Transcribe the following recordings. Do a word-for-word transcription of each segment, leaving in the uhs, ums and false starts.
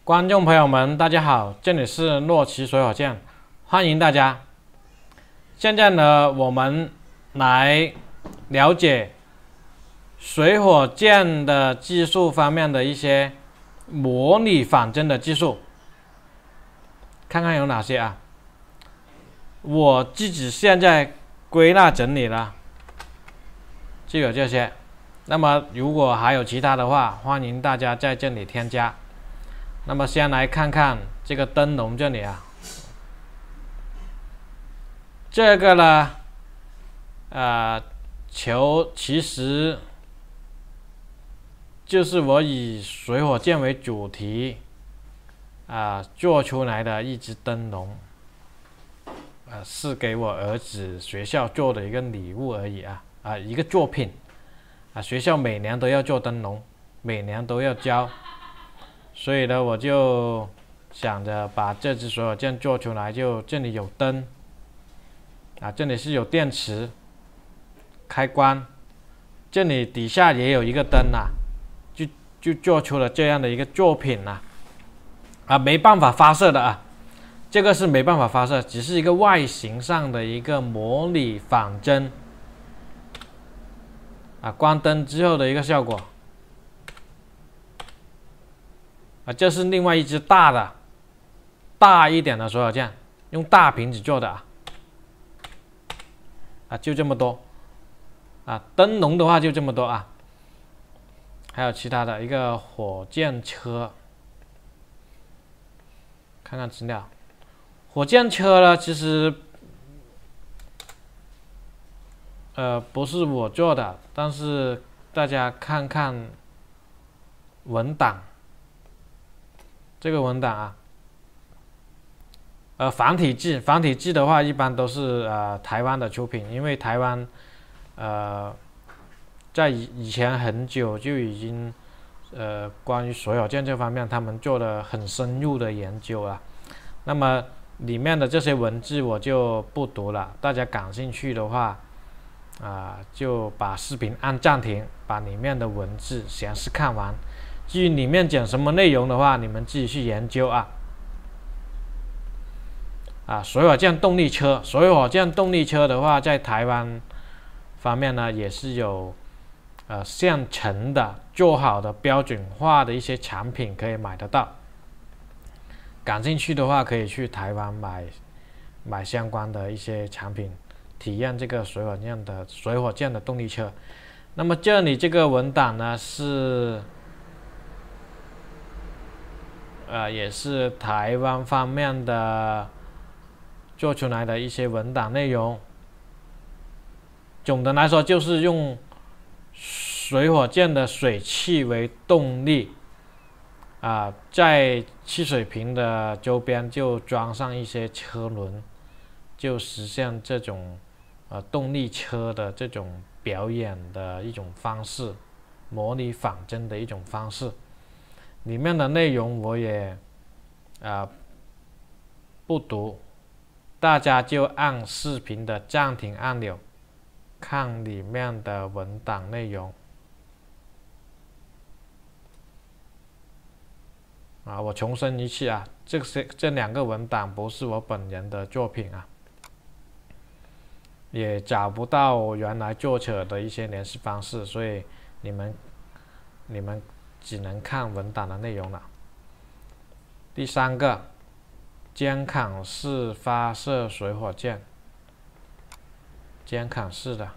观众朋友们，大家好，这里是洛奇水火箭，欢迎大家。现在呢，我们来了解水火箭的技术方面的一些模拟仿真的技术，看看有哪些啊？我自己现在归纳整理了，就有这些。那么如果还有其他的话，欢迎大家在这里添加。那么先来看看这个灯笼这里啊，这个呢，呃，球其实就是我以水火箭为主题啊、呃、做出来的一只灯笼，呃，是给我儿子学校做的一个礼物而已啊啊、呃、一个作品啊，学校每年都要做灯笼，每年都要交。所以呢，我就想着把这只水火箭做出来，就这里有灯啊，这里是有电池开关，这里底下也有一个灯啊，就就做出了这样的一个作品啊，啊，没办法发射的啊，这个是没办法发射，只是一个外形上的一个模拟仿真啊，关灯之后的一个效果。啊，这是另外一只大的、大一点的水火箭，用大瓶子做的啊，啊，就这么多，啊，灯笼的话就这么多啊，还有其他的一个火箭车，看看资料，火箭车呢，其实，呃，不是我做的，但是大家看看文档。这个文档啊，呃，繁体字，繁体字的话，一般都是呃台湾的出品，因为台湾，呃，在以以前很久就已经，呃，关于水火箭这方面，他们做了很深入的研究了。那么里面的这些文字我就不读了，大家感兴趣的话，啊、呃，就把视频按暂停，把里面的文字详细看完。至于里面讲什么内容的话，你们自己去研究啊。啊，水火箭动力车，水火箭动力车的话，在台湾方面呢，也是有呃现成的、做好的、标准化的一些产品可以买得到。感兴趣的话，可以去台湾买买相关的一些产品，体验这个水火箭的水火箭的动力车。那么这里这个文档呢是。呃，也是台湾方面的做出来的一些文档内容。总的来说，就是用水火箭的水汽为动力，啊、呃，在汽水瓶的周边就装上一些车轮，就实现这种呃动力车的这种表演的一种方式，模拟仿真的一种方式。里面的内容我也啊、呃、不读，大家就按视频的暂停按钮看里面的文档内容啊。我重申一次啊，这些这两个文档不是我本人的作品啊，也找不到原来作者的一些联系方式，所以你们你们。只能看文档的内容了。第三个，肩扛式发射水火箭，肩扛式的，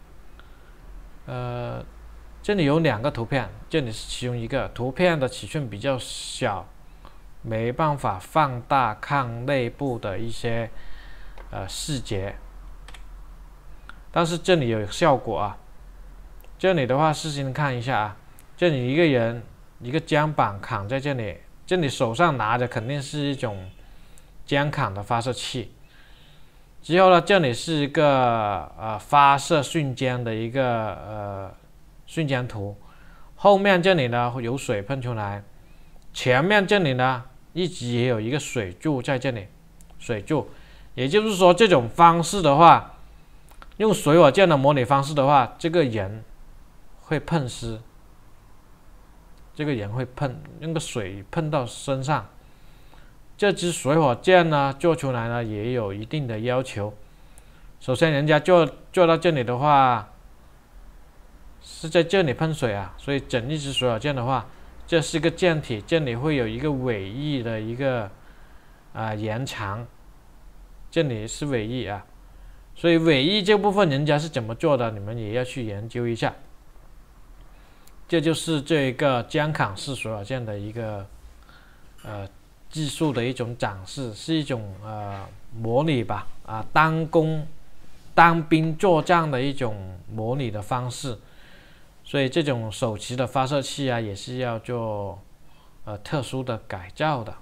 呃，这里有两个图片，这里是其中一个，图片的尺寸比较小，没办法放大看内部的一些呃细节，但是这里有效果啊。这里的话，细心看一下啊。这里一个人，一个肩膀扛在这里，这里手上拿着肯定是一种肩扛的发射器。之后呢，这里是一个呃发射瞬间的一个呃瞬间图，后面这里呢有水喷出来，前面这里呢一直也有一个水柱在这里，水柱，也就是说这种方式的话，用水火箭的模拟方式的话，这个人会喷湿。 这个人会碰那个水碰到身上。这支水火箭呢做出来呢也有一定的要求。首先，人家做做到这里的话，是在这里喷水啊，所以整一支水火箭的话，这是个箭体，这里会有一个尾翼的一个啊、呃、延长，这里是尾翼啊，所以尾翼这部分人家是怎么做的，你们也要去研究一下。这就是这个江坎式水火箭的一个呃技术的一种展示，是一种呃模拟吧，啊单攻单兵作战的一种模拟的方式，所以这种手持的发射器啊，也是要做呃特殊的改造的。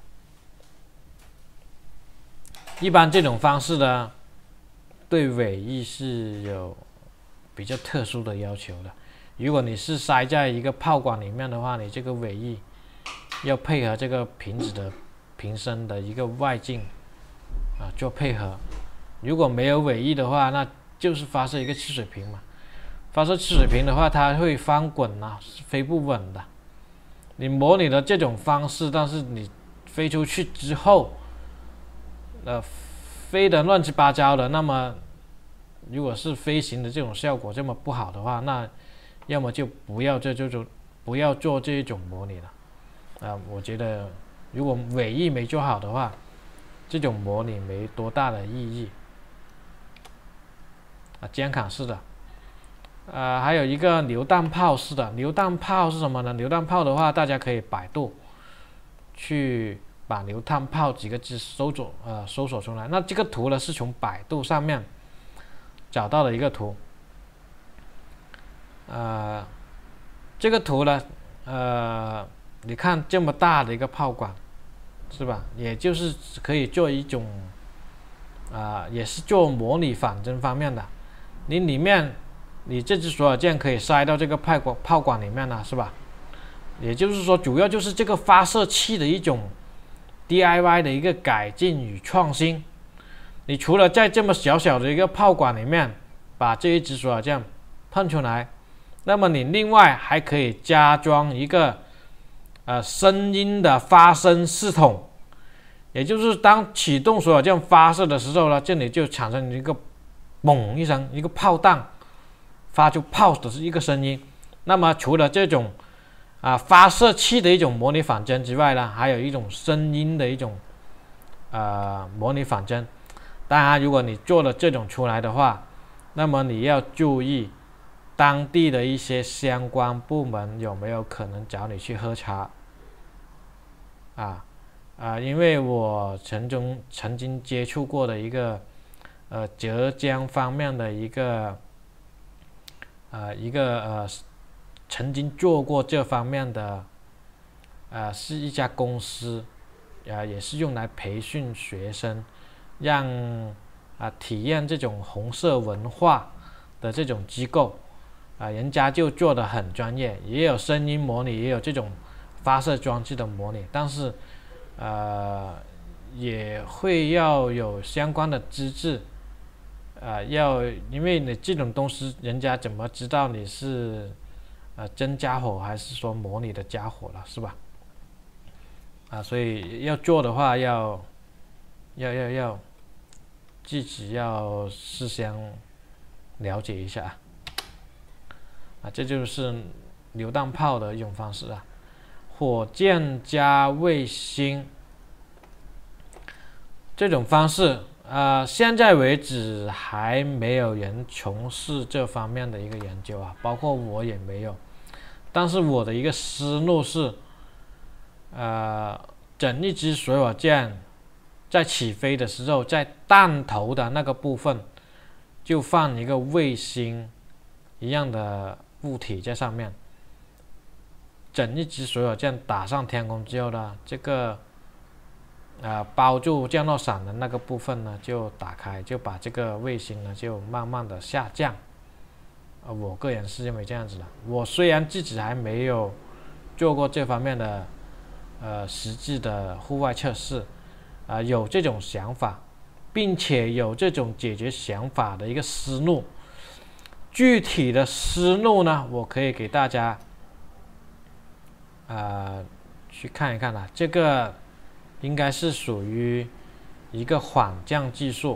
一般这种方式呢，对尾翼是有比较特殊的要求的。如果你是塞在一个炮管里面的话，你这个尾翼要配合这个瓶子的瓶身的一个外径啊做配合。如果没有尾翼的话，那就是发射一个汽水瓶嘛。发射汽水瓶的话，它会翻滚啊，飞不稳的。你模拟的这种方式，但是你飞出去之后，呃，飞得乱七八糟的，那么如果是飞行的这种效果这么不好的话，那要么就不要这这种不要做这一种模拟了。啊、呃，我觉得如果尾翼没做好的话，这种模拟没多大的意义。啊，肩坎式的，呃，还有一个榴弹炮式的。榴弹炮是什么呢？榴弹炮的话，大家可以百度去把榴弹炮几个字搜索，呃，搜索出来。那这个图呢，是从百度上面找到的一个图。呃，这个图呢，呃，你看这么大的一个炮管，是吧？也就是可以做一种，啊、呃，也是做模拟反侦方面的。你里面，你这支水火箭可以塞到这个炮管炮管里面了，是吧？也就是说，主要就是这个发射器的一种 D I Y 的一个改进与创新。你除了在这么小小的一个炮管里面把这一支水火箭喷出来，那么你另外还可以加装一个呃声音的发声系统，也就是当启动水火箭发射的时候呢，这里就产生一个猛一声，一个炮弹发出炮的一个声音。那么除了这种啊发射器的一种模拟反侦之外呢，还有一种声音的一种呃模拟反侦。当然，如果你做了这种出来的话，那么你要注意当地的一些相关部门有没有可能找你去喝茶啊啊！因为我曾经曾经接触过的一个呃浙江方面的一个呃一个呃曾经做过这方面的呃是一家公司，呃也是用来培训学生，让啊、呃、体验这种红色文化的这种机构。啊，人家就做得很专业，也有声音模拟，也有这种发射装置的模拟，但是，呃，也会要有相关的资质，呃，要因为你这种东西，人家怎么知道你是呃真家伙还是说模拟的家伙了，是吧？啊，所以要做的话要，要要要自己要事先了解一下。啊，这就是榴弹炮的一种方式啊。火箭加卫星这种方式，呃，现在为止还没有人从事这方面的一个研究啊，包括我也没有。但是我的一个思路是，呃，整一支水火箭在起飞的时候，在弹头的那个部分就放一个卫星一样的物体在上面，整一支水火箭打上天空之后呢，这个呃包住降落伞的那个部分呢就打开，就把这个卫星呢就慢慢的下降。呃，我个人是认为这样子的。我虽然自己还没有做过这方面的呃实际的户外测试，啊、呃，有这种想法，并且有这种解决想法的一个思路。具体的思路呢，我可以给大家呃去看一看啊，这个应该是属于一个缓降技术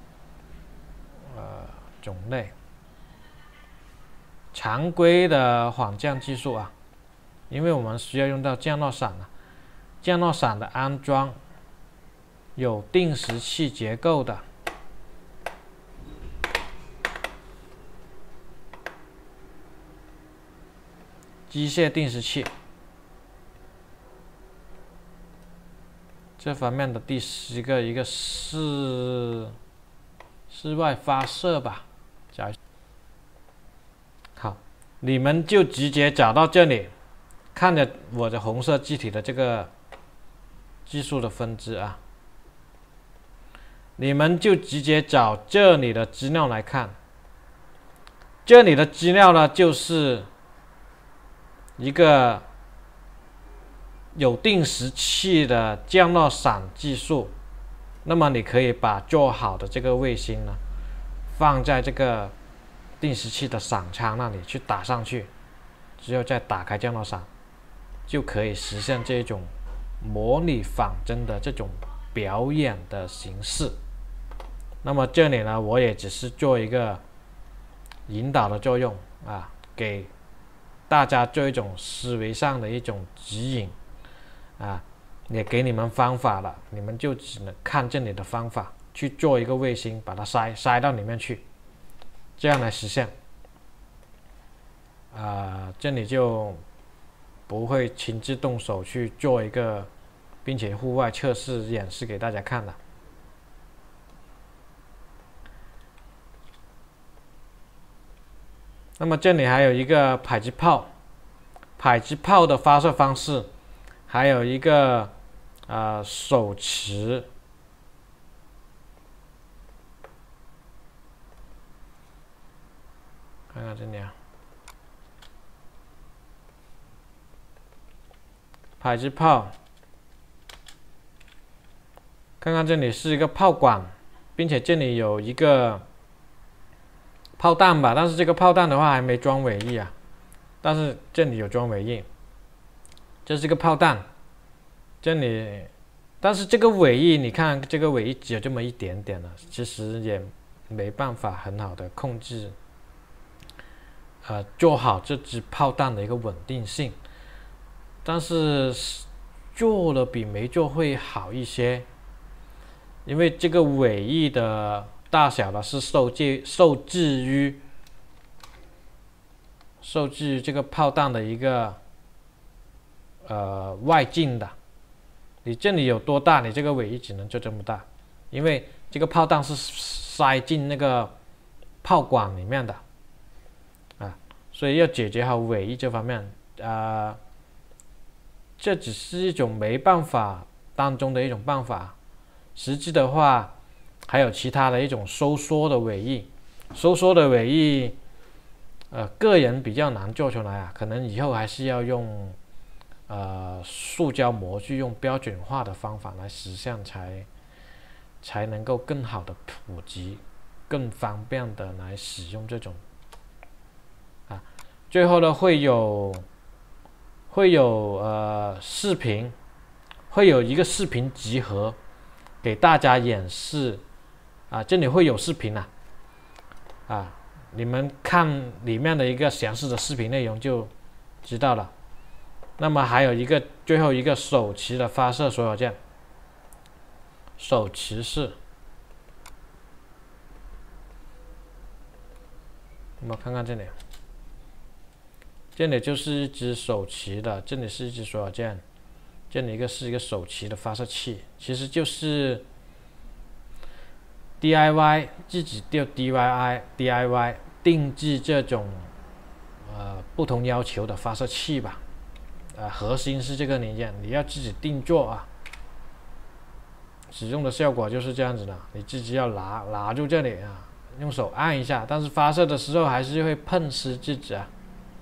呃种类，常规的缓降技术啊，因为我们需要用到降落伞啊，降落伞的安装有定时器结构的。机械定时器这方面的第十个一个室室外发射吧，好，你们就直接找到这里，看着我的红色字体的这个技术的分支啊，你们就直接找这里的资料来看，这里的资料呢就是一个有定时器的降落伞技术，那么你可以把做好的这个卫星呢，放在这个定时器的伞舱那里去打上去，之后再打开降落伞，就可以实现这种模拟仿真的这种表演的形式。那么这里呢，我也只是做一个引导的作用啊，给大家做一种思维上的一种指引啊，也给你们方法了，你们就只能看这里的方法去做一个卫星，把它塞塞到里面去，这样来实现。啊，这里就不会亲自动手去做一个，并且户外测试演示给大家看了。那么这里还有一个迫击炮，迫击炮的发射方式，还有一个呃手持，看看这里啊，迫击炮，看看这里是一个炮管，并且这里有一个炮弹吧，但是这个炮弹的话还没装尾翼啊，但是这里有装尾翼，这是个炮弹，这里，但是这个尾翼，你看这个尾翼只有这么一点点了，其实也没办法很好的控制，呃，做好这支炮弹的一个稳定性，但是做了比没做会好一些，因为这个尾翼的大小呢是受制受制于受制于这个炮弹的一个呃外径的，你这里有多大，你这个尾翼只能做这么大，因为这个炮弹是塞进那个炮管里面的啊，所以要解决好尾翼这方面啊、呃，这只是一种没办法当中的一种办法，实际的话。还有其他的一种收缩的尾翼，收缩的尾翼，呃，个人比较难做出来啊，可能以后还是要用呃塑胶模具，用标准化的方法来实现才才能够更好的普及，更方便的来使用这种啊。最后呢，会有会有呃视频，会有一个视频集合给大家演示。啊，这里会有视频啊，啊，你们看里面的一个详细的视频内容就知道了。那么还有一个最后一个手持的发射所有件，手持式。我们看看这里，这里就是一只手持的，这里是一只所有件，这里一个是一个手持的发射器，其实就是。D I Y 自己就 D I Y D I Y 定制这种呃不同要求的发射器吧，呃核心是这个零件，你要自己定做啊。使用的效果就是这样子的，你自己要拿拿住这里啊，用手按一下，但是发射的时候还是会碰湿自己啊。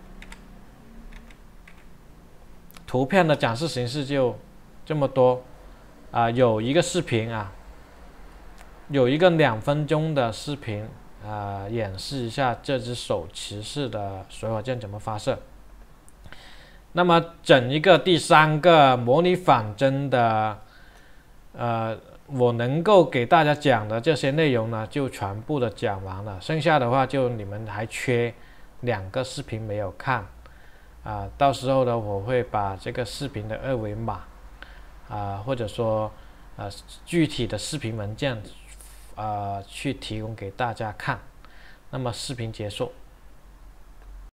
图片的展示形式就这么多啊、呃，有一个视频啊。有一个两分钟的视频啊、呃，演示一下这只手持式的水火箭怎么发射。 那么整一个第三个模拟仿真的，呃，我能够给大家讲的这些内容呢，就全部的讲完了。剩下的话就你们还缺两个视频没有看，啊、呃，到时候呢，我会把这个视频的二维码，啊、呃，或者说呃具体的视频文件，啊、呃，去提供给大家看。那么视频结束。